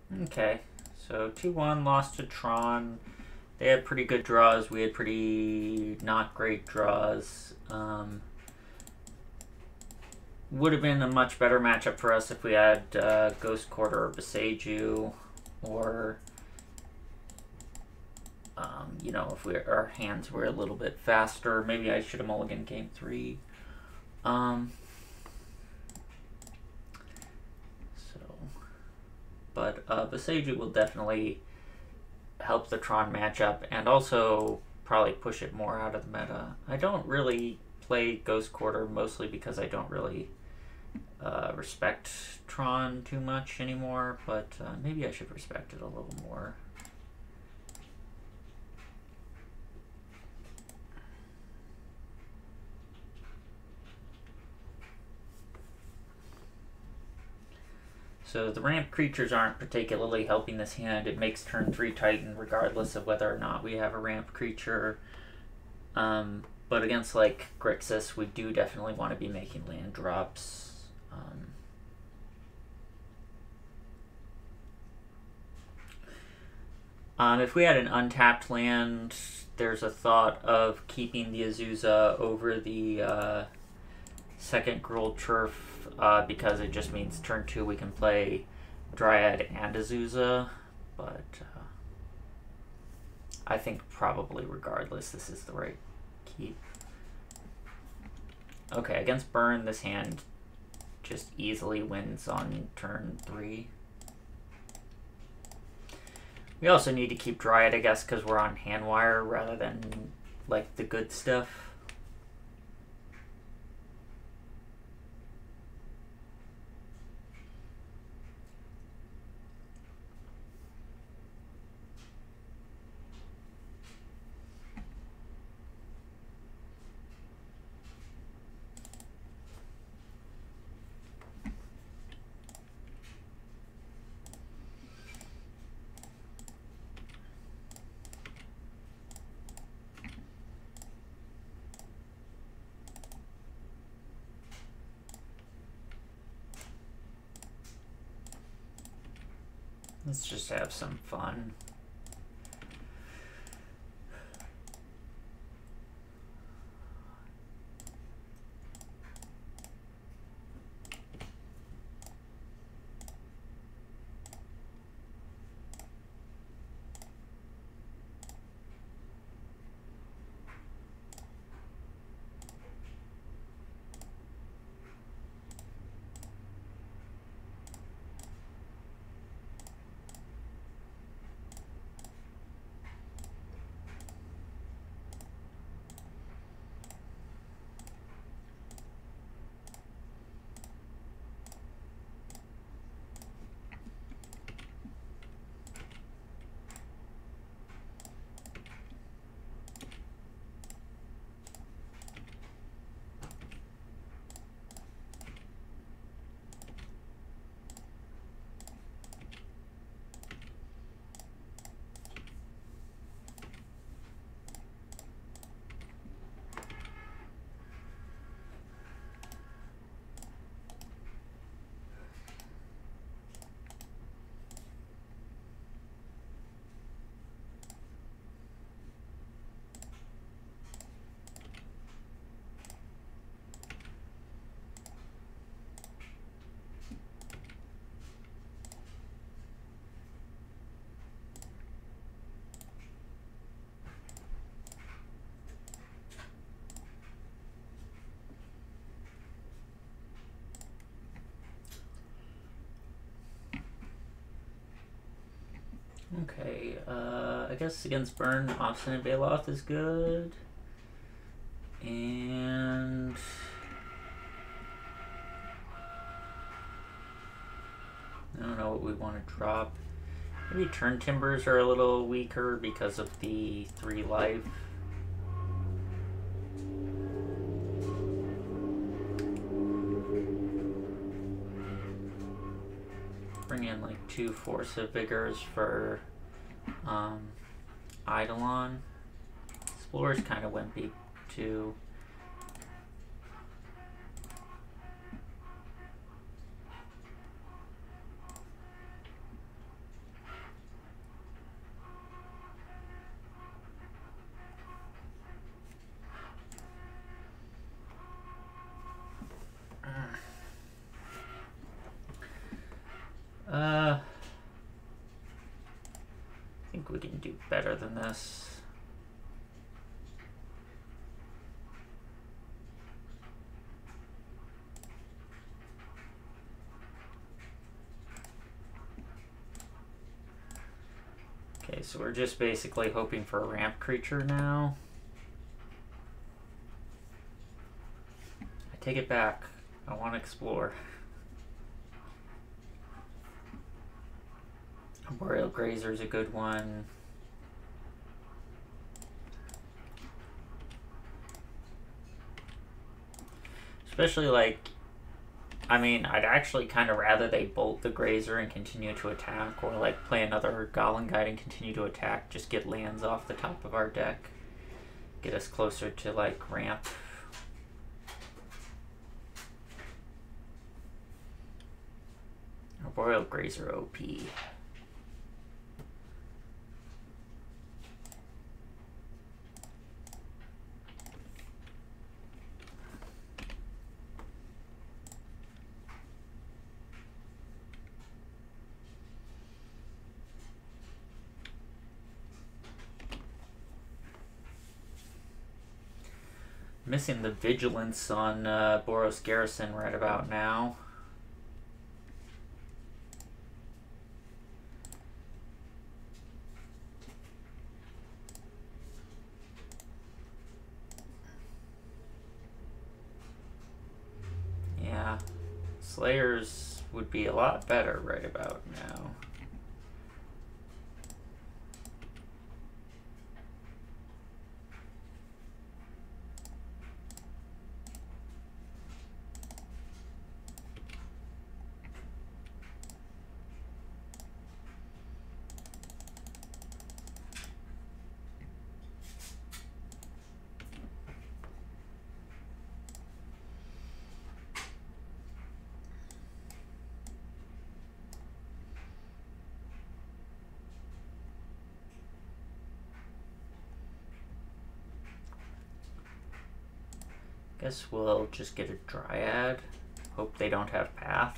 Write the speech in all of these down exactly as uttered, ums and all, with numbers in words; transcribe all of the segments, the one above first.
Okay, so two one lost to Tron. They had pretty good draws. We had pretty not great draws. Um, would have been a much better matchup for us if we had uh, Ghost Quarter or Boseiju, or um, you know, if we our hands were a little bit faster. Maybe I should have mulliganed game three. Um, so, but uh, Boseiju will definitely help the Tron matchup, and also probably push it more out of the meta. I don't really play Ghost Quarter, mostly because I don't really uh, respect Tron too much anymore, but uh, maybe I should respect it a little more. So the ramp creatures aren't particularly helping this hand. It makes turn three Titan regardless of whether or not we have a ramp creature. Um, but against like Grixis, we do definitely want to be making land drops. Um, um, if we had an untapped land, there's a thought of keeping the Azusa over the uh, second Gruul Turf, uh, because it just means turn two we can play Dryad and Azusa, but uh, I think probably regardless this is the right keep. Okay, against Burn, this hand just easily wins on turn three. We also need to keep Dryad, I guess, because we're on Handwire rather than like the good stuff. Let's just have some fun. Okay, uh, I guess against Burn, Obstinate Baloth is good. And I don't know what we want to drop. Maybe Turn Timbers are a little weaker because of the three life. Bring in like two Force of Vigors for um, Eidolon. Explorer's kind of wimpy too. Uh, I think we can do better than this. Okay, so we're just basically hoping for a ramp creature now. I take it back. I want to explore. Boreal Grazer is a good one. Especially like, I mean, I'd actually kind of rather they bolt the Grazer and continue to attack, or like play another Goblin Guide and continue to attack, just get lands off the top of our deck. Get us closer to like ramp. Boreal Grazer O P. Missing the vigilance on uh, Boros Garrison right about now. Yeah, Slayers would be a lot better right about now. Guess we'll just get a Dryad. Hope they don't have Path.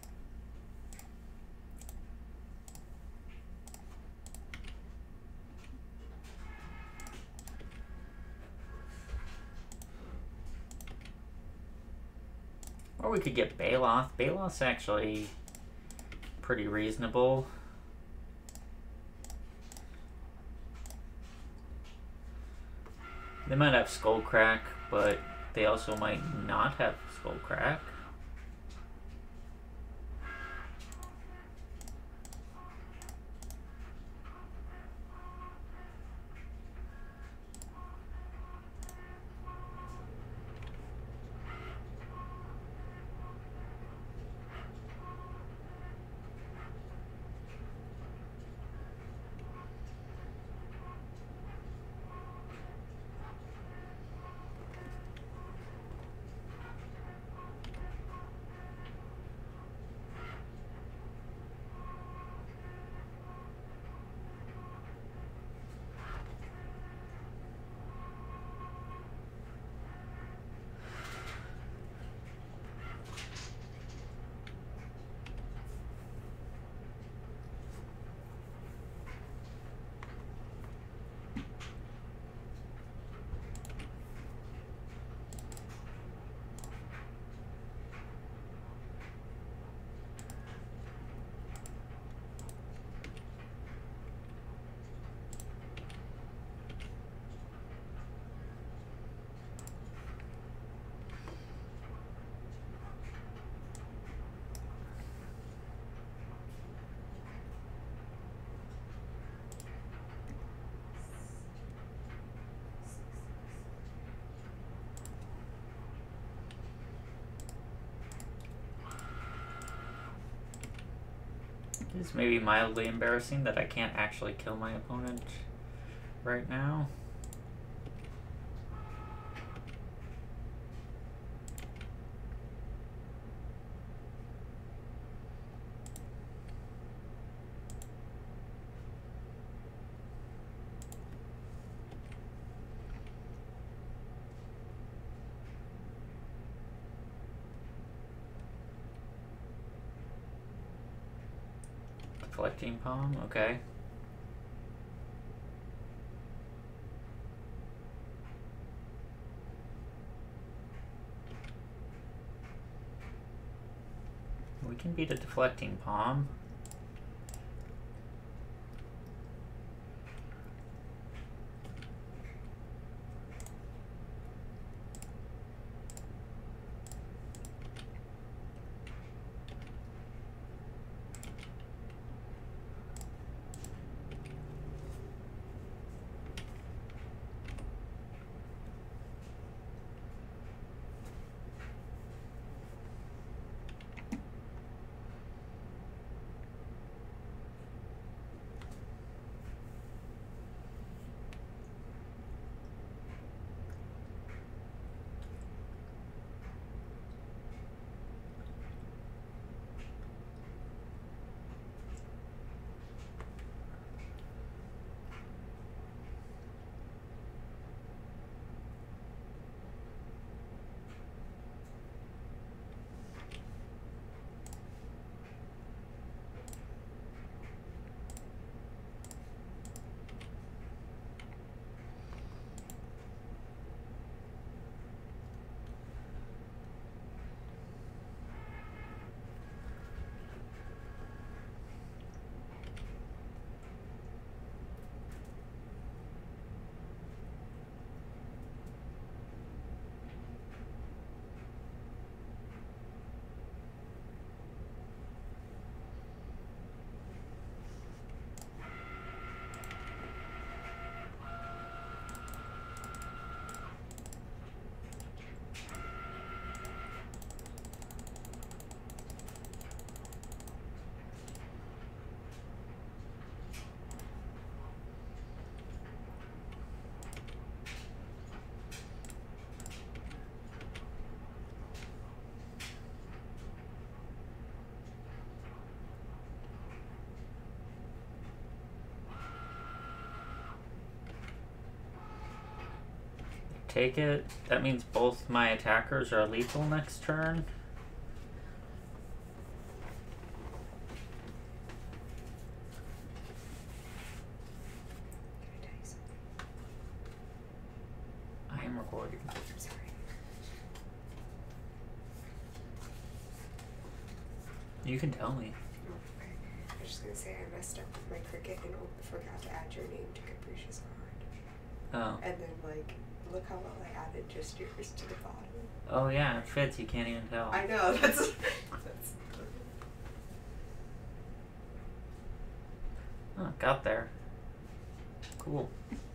Or we could get Baloth. Baloth's actually pretty reasonable. They might have Skullcrack, but they also might not have Skullcrack. It's maybe mildly embarrassing that I can't actually kill my opponent right now. Deflecting palm, okay. We can beat a deflecting palm. Take it. That means both my attackers are lethal next turn. Can I tell you something? I am recording. Oh, I'm sorry. You can tell me. Oh, okay. I was just gonna say I messed up with my cricket and forgot to add your name to Capricious Heart. Oh. And then, like, look how well I added just yours to the bottom. Oh yeah, it fits. You can't even tell. I know, that's... that's Oh, got there. Cool.